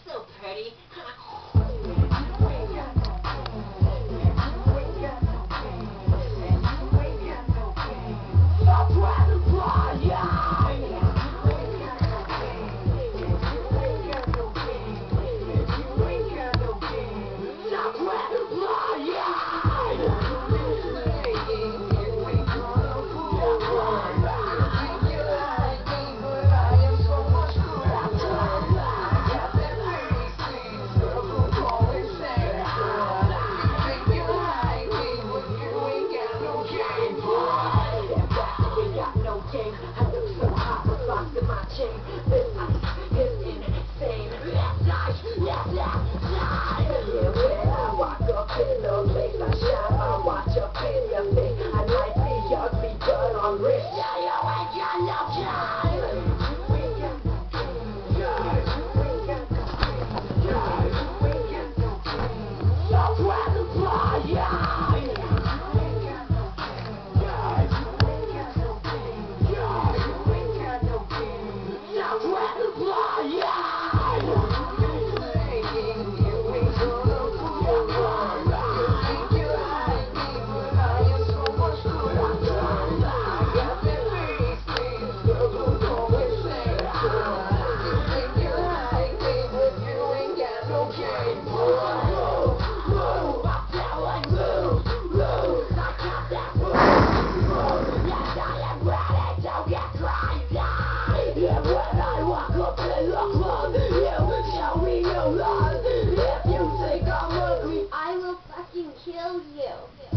so pretty. I look so hot with rocks in my chain. This ice is insane. That's nice, that's nice. Yeah, when I walk up in the place I shine, I watch up in your face. I might be ugly, but I'm rich. Yeah, you ain't got no time. We got no king. Guys, we got no king. Guys, we got no king. So rather fly, yeah. I will fucking kill you.